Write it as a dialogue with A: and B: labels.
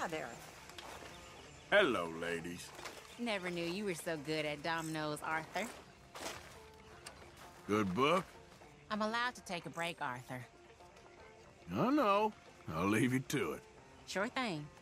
A: there.
B: Hello, ladies.
C: Never knew you were so good at Dominos, Arthur.
B: Good book?
C: I'm allowed to take a break, Arthur.
B: No, I'll leave you to it.
C: Sure thing.